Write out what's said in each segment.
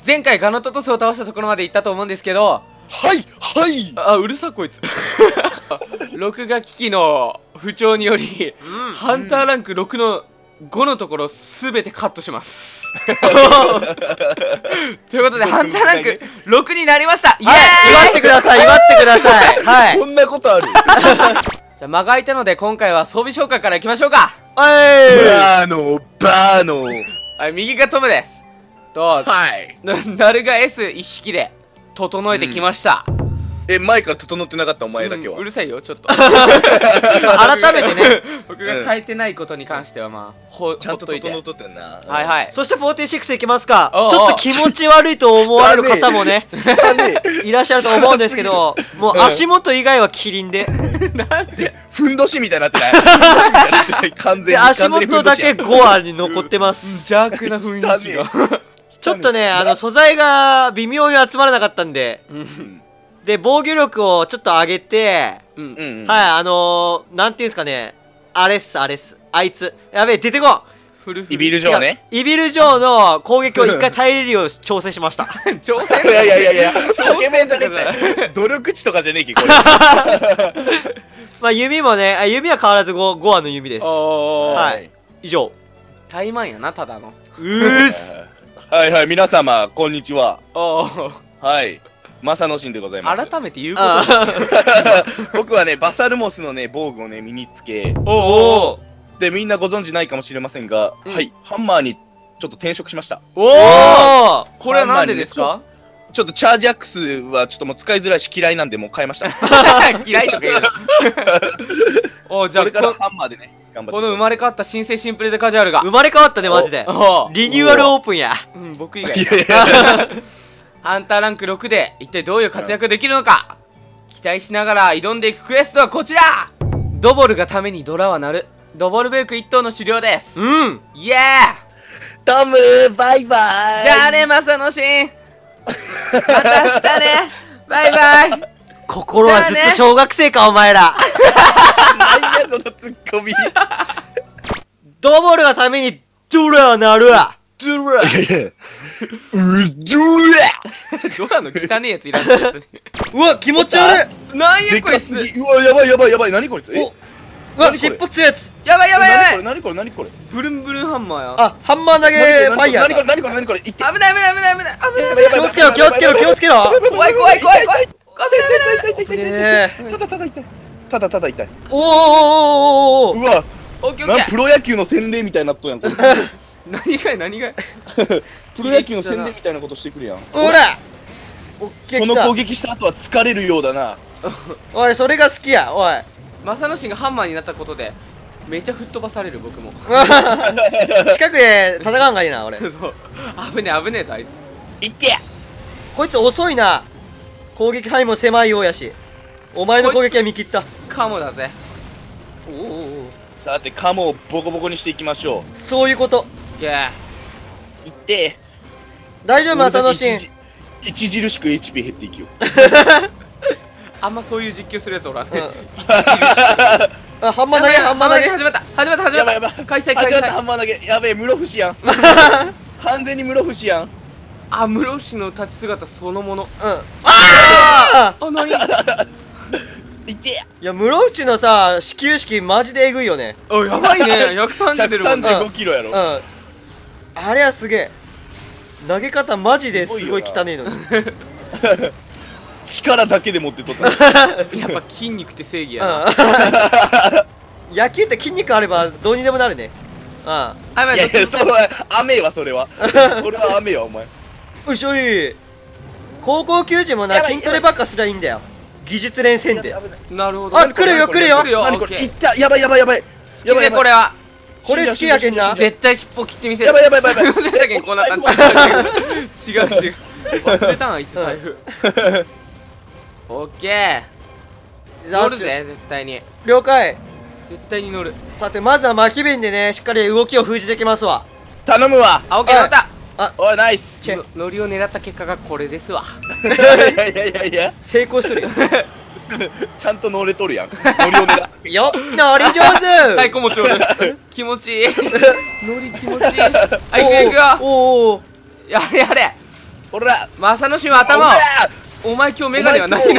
前回ガノトトスを倒したところまで行ったと思うんですけど、 はいはいあ、うるさこいつ録画機器の不調により、ハンターランク6の5のところすべてカットしますということでハンターランク6になりました。イエーイ、 祝ってください、祝ってください。はい。 こんなことあるじゃあ間が空いたので今回は装備紹介からいきましょうか。 バーノはい、右がトムですと、 はいナルが S 一式で整えてきました、 前から整ってなかったお前だけは、 うるさいよちょっと改めてね。 僕が変えてないことに関してはまあほちゃんとっといて、 整っとってんな。 はいはい。 そして46いきますか。ちおうおうょっと気持ち悪いと思われる方もね、 汚ねいらっしゃると思うんですけど、もう足元以外はキリンで、 なんでふんどしみたいになってない完全でに足元だけゴアに残ってます。 邪悪な雰囲気がちょっとね、素材が微妙に集まらなかったんで、で、防御力をちょっと上げて、はい、なんていうんですかね、あれっす、あいつ。やべえ、出てこん。 イビルジョーね。 イビルジョーの攻撃を一回耐えれるよう調整しました。 挑戦いやイケメンじゃねえって努力値とかじゃねえけこれまあ弓もね、弓は変わらずゴアの弓です。はい、以上。 怠慢やな、ただの。 はいはい、皆様こんにちは。 おはい、マサノシンでございます。 改めて言うこと僕はねバサルモスのね防具をね身につけ、 おでみんなご存知ないかもしれませんが、はい、ハンマーにちょっと転職しました。 おお、これはなんでですか？ ちょっとチャージアックスはちょっともう使いづらいし嫌いなんでもう変えました。 嫌いとか言うお、じゃあこれからハンマーでね頑張って。 この生まれ変わった新生シンプルでカジュアルが生まれ変わったね、マジで。リニューアルオープンや。 うん、僕以外ハンターランク6で一体どういう活躍できるのか期待しながら挑んでいくクエストはこちら。ドボルがためにドラは鳴るドボルベルク1頭の狩猟です。イエートムバイバイ。 じゃあね、マサノシンまた明日ね、バイバイ。 心はずっと小学生か、お前ら。 何やそのツッコミ。 ドボルがためにドラは鳴るわ。 ドラドラの汚ねえやついらんの別に。 うわ、気持ち悪い。 なんやでこいつ。 かすぎ。うわ、やばい何こいつ。 うわ、尻尾強いやつ。 やばい。 何これ。 ブルンブルンハンマーや。 あ、ハンマー投げファイヤー。 何これ。いって。 危ない。 気をつけろ。 怖い。 ただ痛い。 おうわ、 オッケー。 プロ野球の洗礼みたいになっとんやんこれ。 何がプロ野球の洗礼みたいなことしてくるやん。 ほら、オッケー。 この攻撃した後は疲れるようだな。 おい、それが好きや。おい、 マサノシンがハンマーになったことでめっちゃ吹っ飛ばされる。僕も近くで戦うんがいいな、俺。 そう、危ねえとあいつ。 いってや。 こいつ遅いな。攻撃範囲も狭いようやし、お前の攻撃は見切った。 カモだぜ。 さてカモをボコボコにしていきましょう。 そういうこと。 ゲーいって。 大丈夫、マサノシン。 著しく HP 減っていきよ。 あんまそういう実況するやつおらんね。 あ、ハンマー投げ。 始まったやばい。 開催始まったハンマー投げ。やべえ、室伏やん。完全に室伏やん。 あ、室伏の立ち姿そのもの。何いってや。 いや、室伏のさ、始球式マジでえぐいよね。 お、やばいね。130出るもんね。 135キロやろ。 あれはすげえ。投げ方マジですごい汚ねえのに。 力だけで持ってとった。 やっぱ筋肉って正義やな。 野球って筋肉あればどうにでもなるね。 いや、それは雨はそれは雨はお前。 うしょい。高校球児もな、筋トレばっかすりゃいいんだよ。技術連戦で。 なるほど。 あ、来るよ。 何これ。いった。やばい。 好きでこれは。 これ好きやけんな。 絶対尻尾切ってみせる。 やばい。 こんな感じ。違う。忘れたんあいつ財布。オッケー。乗るぜ絶対に。 了解。 絶対に乗る。 さて、まずは巻き弁でね、しっかり動きを封じてきますわ。 頼むわ。 あ、オッケー乗った。 おい、ナイス。 乗りを狙った結果がこれですわ。 いや成功しとるよ。 ちゃんと乗れとるやん。乗りを狙うよっ、乗り上手。 太鼓持ち乗る。気持ちいい。乗り気持ちいい。はい、行くよ。 おお。 やれ。 おら正之進は頭を。お前今日メガネは何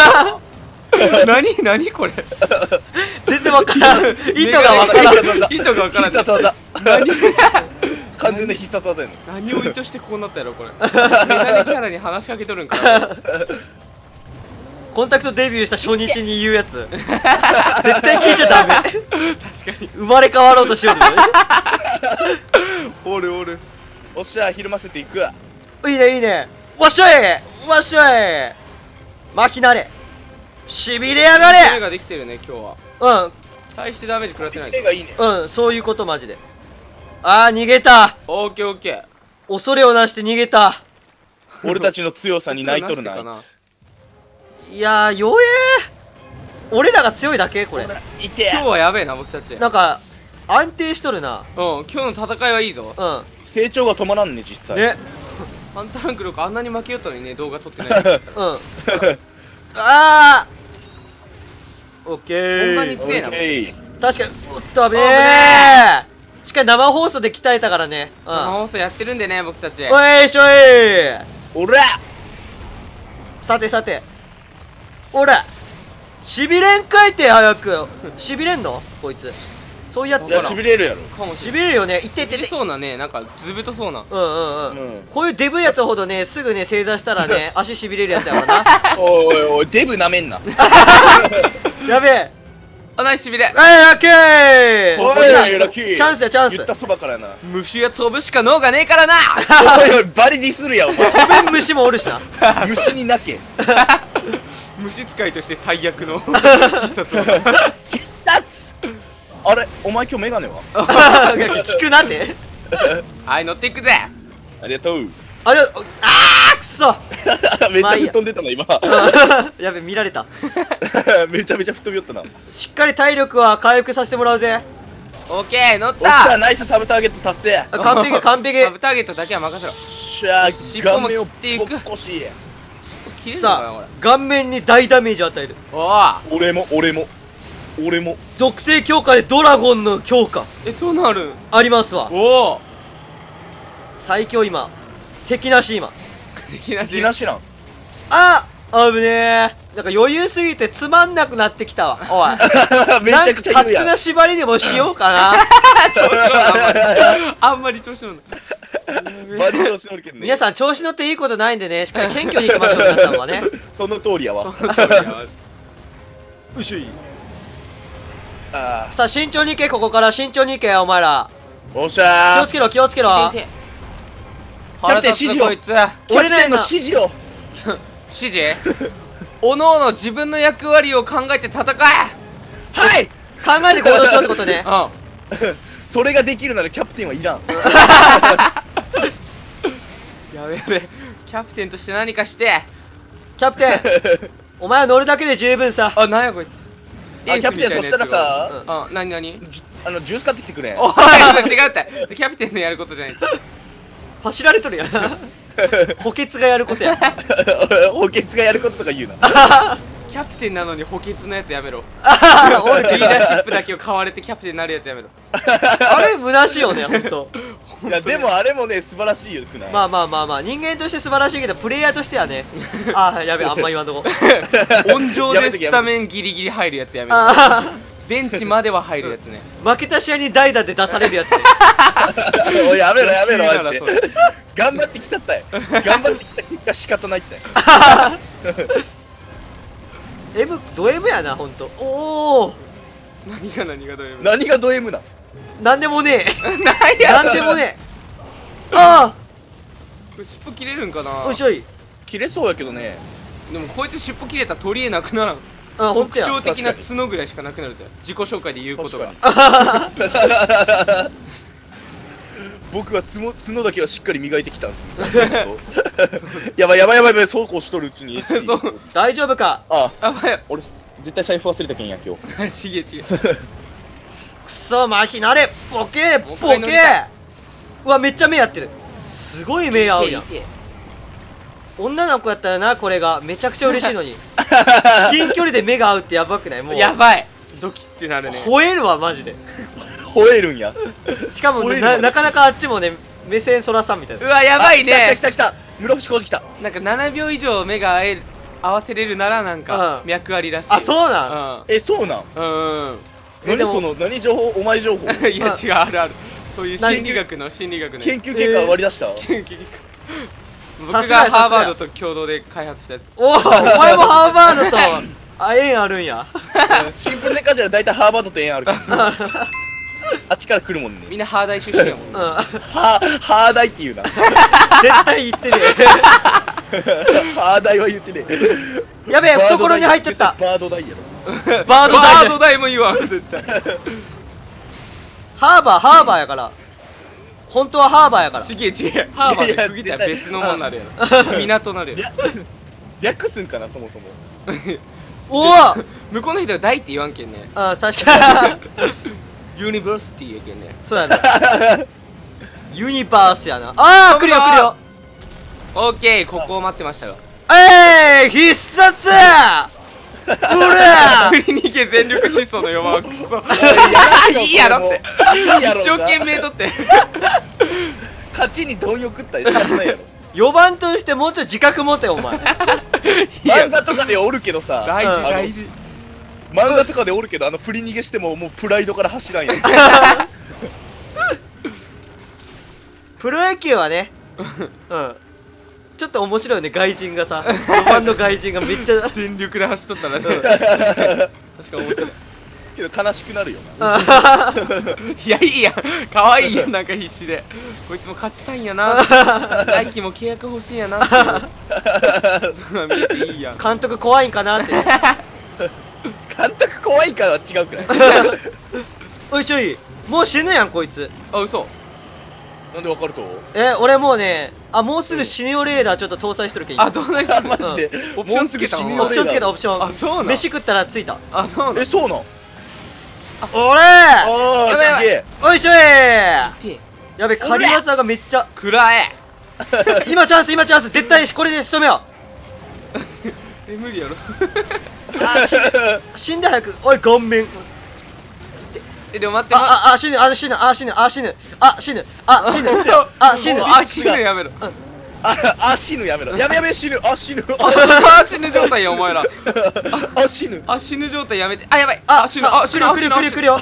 何これ。 全然わからん。意図がわからん。 意図がわからん。 必殺技。 何完全な必殺技やの。 何を意図してこうなったやろこれ。メガネキャラに話しかけとるんかな。 コンタクトデビューした初日に言うやつ。絶対聞いちゃダメ。 確かに。 生まれ変わろうとしようね。 おる。おっしゃ、ひるませていく。 いいねいいね。わっしょいわっしょい。マキなれ。しびれやがれ。 手ができてるね今日は。 うん。 大してダメージ食らってない。 手がいいね。 うん、そういうことマジで。あー、逃げた。 オッケーオッケー。 恐れをなして逃げた。 俺たちの強さに泣いとるな。 いやー、弱えー。俺らが強いだけこれ。 いて。 今日はやべえな僕たち。 なんか、安定しとるな。 今日の戦いはいいぞ。 成長が止まらんね、実際。 ね。 ハンターランク6あんなに負けよったのにね、動画撮ってない。 あー、オッケー。 ほんまに強えな。 確かに、おっと、危ねえ。しっかり生放送で鍛えたからね。 生放送やってるんでね、僕たち。 おいしょい。 おらさてさて。おらしびれんかいて早く。しびれんのこいつ。そういうやつ。 じゃあしびれるやろ。 かもししびれるよね。いっていってれそうなね、なんかずぶとそうな。 こういうデブやつほどね、すぐね、正座したらね、足しびれるやつやからな。 おいおい、デブなめんな。 やべえ。 あ、ナイスしびれ。 ラッキー。 おいラッキー。 チャンスやチャンス。 言ったそばからな。 虫は飛ぶしか脳がねえからな。 おいおい、バリディするやお前。 飛べん虫もおるしな。 虫に泣け。 虫使いとして最悪の必殺技。 必殺。あれ、お前今日メガネは？ 聞くなって。 はい、乗っていくぜ。 ありがとう。 あれ、くそ。 めっちゃ吹っ飛んでたな今。 やべ、見られた。 めちゃめちゃ吹っ飛びよったな。 しっかり体力は回復させてもらうぜ。 オッケー、乗っ。 おっしたゃ、ナイスサブターゲット達成。 完璧完璧。 サブターゲットだけは任せろ。 しゃあ、顔面を尻尾も切っていくぼっこし。 切れるのかなさこれ。 あ、顔面に大ダメージを与える。 おお。 俺も。 属性強化でドラゴンの強化え、そうなるん。 ありますわ。 おお。 最強今。敵なし今。 敵なし。 敵なしなん。 あぶねえ。なんか余裕すぎてつまんなくなってきたわ。おい。 めちゃくちゃ言うやん。 勝手な縛りでもしようかな。 調子乗る。あんまり調子乗る。 バリ調子乗るけどね。 皆さん調子乗っていいことないんでね、しっかり謙虚にいきましょう、皆さんはね。 その通りやわ。 うしい。 あさあ、慎重に行け、ここから慎重に行け、お前ら。 おっしゃー。 気をつけろ、気をつけろ。 キャプテン指示をこいつ。 キャプテンの指示を。 指示。おのおの自分の役割を考えて戦え。 はい。 考えて行動しろってことね。 それができるならキャプテンはいらん。 やべやべ。キャプテンとして何かして。 キャプテン、お前は乗るだけで十分さ。 あ、なんやこいつ。 あ、キャプテン、そしたらさ、 あ、なになに。 ジュース買ってきてくれ。 おい、違うって。キャプテンのやることじゃない。 走られとるやん。補欠がやることや。 補欠がやることとか言うな。 キャプテンなのに補欠のやつやめろ。 俺リーダーシップだけを買われてキャプテンになるやつやめろ。 あれ虚しいよね、ほんと。 いや、でもあれもね、素晴らしいよくない？ まあ人間として素晴らしいけどプレイヤーとしてはね。あ、やべ、あんま言わんとこ。 温情でスタメンギリギリ入るやつやめろ。ベンチまでは入るやつね。 負けた試合に代打で出されるやつね。 おい、やめろマジで。頑張ってきたったよ。頑張ってきた結果仕方ないったよ。 ド M やな、ほんと。おお、 何がどういう。 何がド M な。 なんでもねえ。 なんや。 なんでもねえ。あ尻尾切れるんかな。 あ、おいしょい。 切れそうやけどね。 でもこいつ尻尾切れたら取り柄なくならん。 あ、ほんとや。 特徴的な角ぐらいしかなくなるぜ。自己紹介で言うことが。 僕は角だけはしっかり磨いてきたんす。やばい、そうこうしとるうちに。 そう。 大丈夫か。 あ、 あばや。 俺絶対財布忘れたけんや今日。 ちげえ。 くそ、麻痺なれ。ボケもう一回乗りたい。 うわ、めっちゃ目やってる。すごい目合うやん。 いていて女の子やったらな、これがめちゃくちゃ嬉しいのに。至近距離で目が合うってやばくない？もうやばい。ドキってなるね。 吠えるわ、マジで。 吠えるんや。 しかも吠えるわなかなかあっちもね、目線そらさんみたいな。 うわ、やばいね。 来た。 室伏浩二来た。 なんか7秒以上目が合わせれるならなんか脈ありらしい。 あ、そうなん。 そうなん。 うん。 何その何情報、お前情報。 いや違う、あるある。そういう心理学の研究結果割り出した。 研究結果。僕がハーバードと共同で開発したやつ。 お前もハーバードと縁あるんや。 シンプルでカジュアル大体ハーバードと縁あるから。あっちから来るもんね。 みんなハー大出身やもん。 ハー大って言うな。 絶対言ってねハー大は言ってね。 やべえ、懐に入っちゃった。 バード大やろ。 バード大も言わん絶対。 ハーバーやから。本当はハーバーやから。 違う。ハーバーで区切ったら別のもんなるやろ。港なるやろ。 略すんかな、そもそも。 おお向こうの人は大って言わんけんね。 あ、確かに。 ユニバーシティやけんね。 そうやな。ユニバースやな。ああ、来るよ来るよ。 オッケー、ここを待ってましたよ。 必殺うら振りに行け全力疾走の4番はクソ。いいやろって。一生懸命とって。 勝ちに貪欲ったりしかないやろ。 4番としてもうちょい自覚持てお前。 漫画とかでおるけどさ、 大事大事。 漫画とかでおるけど、振り逃げしてももうプライドから走らんやん。 プロ野球はね、ちょっと面白いね、外人がさ、4番の外人がめっちゃ全力で走っとったらね。確かに面白いけど悲しくなるよな。 いや、いいやん、可愛いやん、なんか必死でこいつも勝ちたいんやな、来季も契約欲しいんやなって見えていいやん。 監督怖いんかなって監督怖いからは違うくらい。 おいしょい、もう死ぬやんこいつ。 あ、嘘。 なんでわかると？ 俺もうね、もうすぐ死ぬよレーダーちょっと搭載しとるけん。 あ、搭載してる。 マジでオプションつけたの？ オプションつけた、オプション。 あ、そうなん。 飯食ったらついた。 あ、そうなん。 そうなん。 俺すげえ。 おいしょい、やべ、仮技がめっちゃくらえ。 今チャンス、今チャンス、絶対これで仕留めよう。 無理やろ。 死んで早く。おい、顔面。 でも待って、 死ぬやめろ。 死ぬやめろ。やべ死ぬ。死ぬ状態やお前ら。死ぬ状態やめて。やばい。死ぬ来るよ。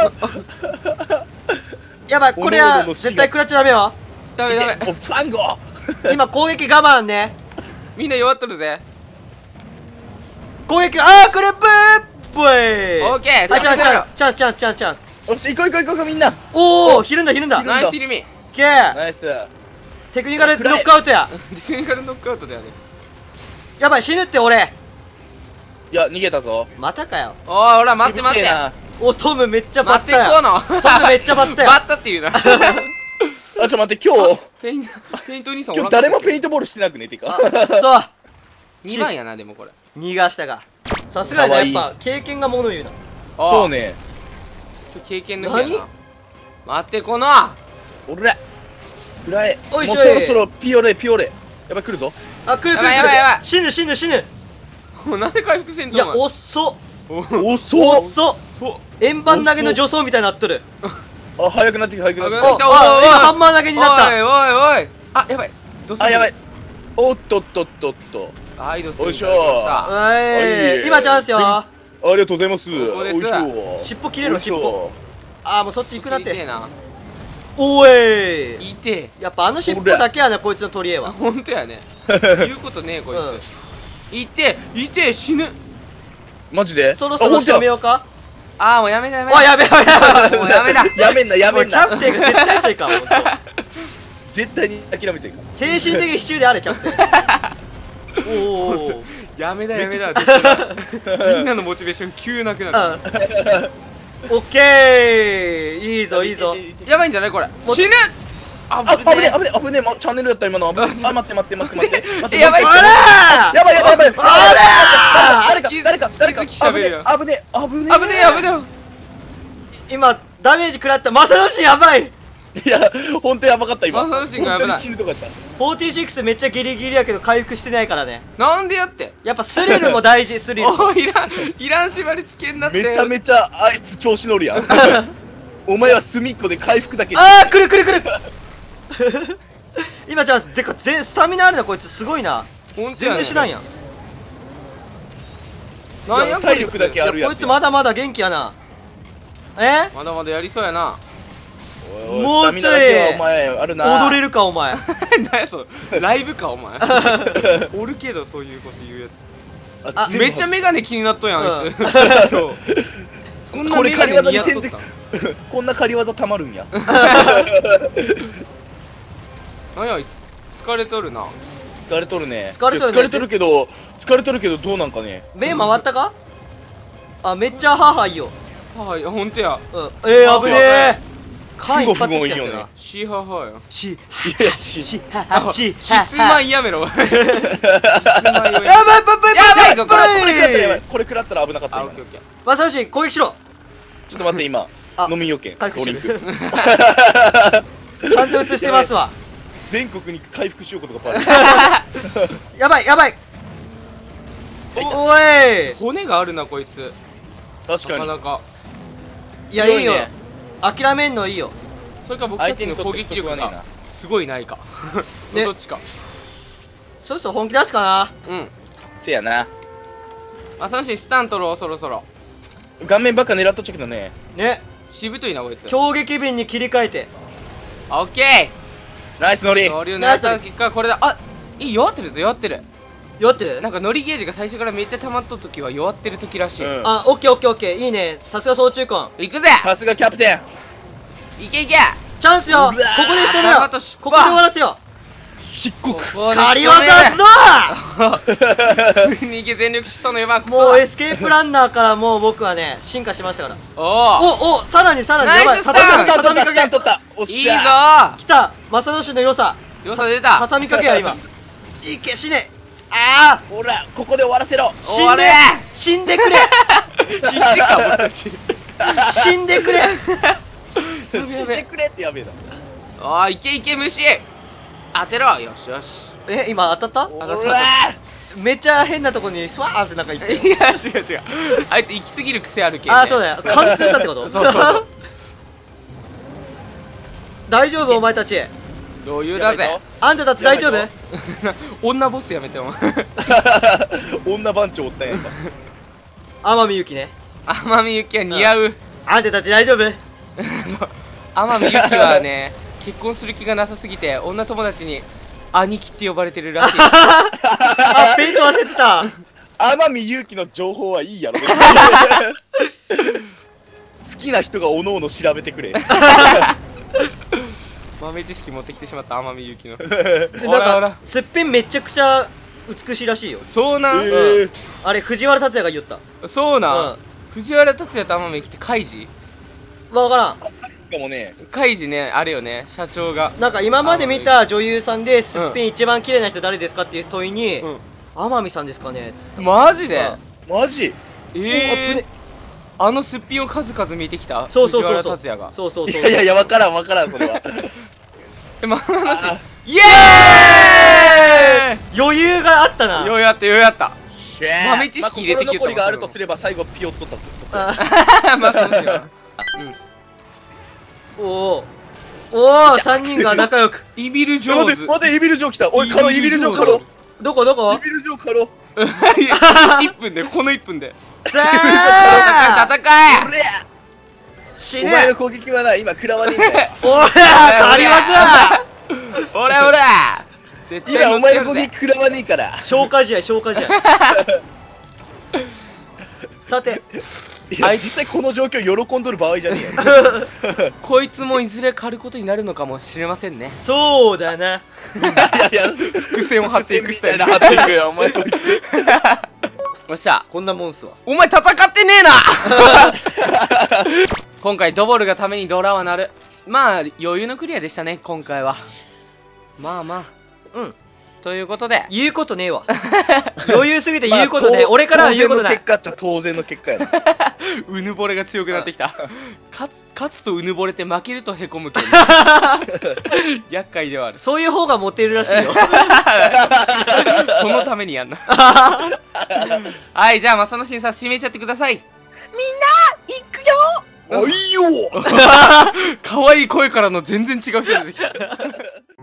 やばい、これは絶対食らっちゃダメよ。 ダメ。 ファンゴ。 今攻撃我慢ね。 みんな弱っとるぜ。 攻撃、クレープぽい。オッケー。 チャンス。 よし、行こうみんな。 おお、ひるんだ。 ナイスイルミ。 ケー。 ナイス。 テクニカルノックアウトや。 テクニカルノックアウトだよね。 やばい、死ぬって俺。 いや、逃げたぞ。 またかよ。 おい、ほら待って。 お、トムめっちゃバッタよ。 トムめっちゃバッタよ。 バッタって言うな。 ちょっと待って、今日ペイント兄さん今日誰もペイントボールしてなくねてか。 そう。 2番やな、でもこれ。 逃がしたが。さすがにね、やっぱ経験がもの言うな。 そうね。 経験の日やな。待って、この俺らくらえ。 おいしょい。 もうそろそろピオレ。やばい、来るぞ。 来る。 やばい。 死ぬ。 もうなんで回復せんの？ いや、遅っ。円盤投げの助走みたいになっとる。 早くなってきた。 今ハンマー投げになった。 おい。やばい。 やばい。おっと。 はい、どうする？ おいしょ。 今チャンスよ。 ありがとうございます。 ここです。 尻尾切れろ、尻尾。もうそっち行くなって。 おい。いて。 やっぱ尻尾だけやな、こいつの取り柄は。 ほんとやね。言うことねえ、こいつ。いて、死ぬ。 マジで？ そろそろやめようか。 もうやめだ。 もうやめだ。 やめんな。 キャプテンが絶対やっちゃいかん。 絶対に諦めちゃいかん。 精神的支柱であれ、キャプテン。おお。 やめだ。みんなのモチベーション急なくなる。 オッケー。いいぞ。 やばいんじゃないこれ。死ぬ。 危ねえ。チャンネルだった今の。待って。 やばい。 やばい。誰か。 危ねえ。 今ダメージ食らった。マサノシンやばい。 いや、ほんとやばかった今。 マサノシンが危ない。 死ぬとこやった。 46めっちゃギリギリやけど回復してないからね。 なんでやって。 やっぱスリルも大事。スリル。 いらん縛りつけんなって。 めちゃめちゃあいつ調子乗るやん。お前は隅っこで回復だけ。 来る。 今じゃあでかスタミナあるなこいつすごいな。全ほんとやね然知らんやん。 なんや体力だけいやあるやつこいつまだまだ元気やな。 まだまだやりそうやな。 おいもうちょいスタミナだけはお前あるな。 踊れるかお前。 何やそれライブかお前おるけどそういうこと言うやあつめっちゃメガネ気になっとんやんあいつ今日そんなこれメガネ似合っとっ仮技たんこんな仮技たまるんや。 何やあいつ疲れとるな。 疲れとるね。 疲れとるね疲れとるけどどうなんかね。 目回ったか。あめっちゃハーハーいいよ。 はいほんとやうん危ねえ。間一発ってやつやな。 シーハーハーやしいやいやしキスマイやめろキスマイをやばいやばいやばいぞこれこれ食らったら危なかった今。 あオッケーオッケーマサヨシ攻撃しろ。 ちょっと待って今あ飲みよけん回復ドリンしてるクちゃんと映してますわ。 全国に回復しようことがバレる。 やばいやばい。おい骨があるなこいつ確かになかなかいやいいよ。諦めんのいいよ。 それか僕たちの攻撃力がすごいないかねどっちか。 そろそろ本気出すかな。 うんせやな。 あサンシースタン取ろうそろそろ。 顔面ばっか狙っとっちゃけどね。 ねしぶといなこいつ。 強撃便に切り替えて。 オッケナイスノリ。 ーノリを狙った結果これだ。あいい弱ってるぞ弱ってる。 弱ってる。 なんかノリゲージが最初からめっちゃ溜まっとった時は弱ってる時らしい。 うんあオッケーオッケーオッケーいいね。さすが総中根。 行くぜさすがキャプテン。 いけいけチャンスよ。ここうわーで仕留めよう。 あとしっここで終わらせよ漆黒。 う。仮技発動。 逃げ全力疾走の4番クソ。 もうエスケープランナーからもう僕はね進化しましたから。 おおさらにやばい。 ナイススタン畳みかけ取った。おっいいぞしゃ。 来た。正義の良さ良さ出た。 畳みかけや今。いけ死ね。あほらここで終わらせろ。 あ死んで終われ死んでくれ必死か僕たち。 死んでくれ。 死んでくれってやべえな。 あーいけいけ虫当てろ。よしよし。 今当たっほあそうらた。めっちゃ変なとこにスワーってなんか言っていや違う違うあいつ行き過ぎる癖あるけんね。 ああそうだよ貫通したってことそうそう大丈夫お前たち。 余裕だぜ。 あんたたち大丈夫。 や女ボスやめても女番長おったんや今。 天海祐希ね。 天海祐希は似合う。 あんたたち大丈夫。 天海祐希はね結婚する気がなさすぎて女友達に兄貴って呼ばれてるらしい。 あペイント忘れてた。 天海祐希の情報はいいやろ。好きな人がおのおの調べてくれ。 豆知識持ってきてしまった天海祐希の。 でほらほらなんかすっぺんめちゃくちゃ美しいらしいよ。 そうなん、 あれ藤原竜也が言った。 そうなん、 うん藤原竜也と天海祐希ってカイジわからん。 しかもね、 カイジねあれよね社長が。 なんか今まで見た女優さんですっぺん一番綺麗な人誰ですかっていう問いにうん天海さんですかねってマジで、 マジあのすっぴんを数々見てきたそうそうそうそう藤原竜也が。 そうそうそういやいやいや、わからんわからん、それは。 まあ話あイエーイ余裕があったな。 余裕あった余裕あった。 シェー豆知識入れてきよったまあ心残りがあるとすれば、最後ピヨッとったってこと。 あまあそうですよ。 おおおお3人が仲良く。 イビル上手。 待って、待って、イビルジョー来た。おい、カロ、イビルジョーカロ。 どこどこイビルジョーカロ。 1分でこの1分でさあ戦えおりゃ死ねお前の攻撃はな、今食らわねえんだよ。 おら借り技おらおら絶対今、お前の攻乗ってやるぜ撃食らわねえから。 消化試合消化試合さていや、実際この状況喜んどる場合じゃねえよ。 こいつもいずれ狩ることになるのかもしれませんね。 そうだな。 いやいや、 伏線を張っていくみスタイル。 たいな張っていくよ、お前こいつ。 よっしゃこんなもんっすわ。 お前戦ってねえな今回ドボルがためにドラは鳴る。まあ余裕のクリアでしたね今回は。まあまあうんということで言うことねえわ余裕すぎて言うことねえ、俺からは言うことない。 当然の結果っちゃ当然の結果やな。 うぬぼれが強くなってきた。勝つとうぬぼれて負けるとへこむけど厄介ではある。 そういう方がモテるらしいよそのためにやんなはいじゃあ正野審査締めちゃってください。 あ、いいよ。 可愛い声からの全然違う人出てきた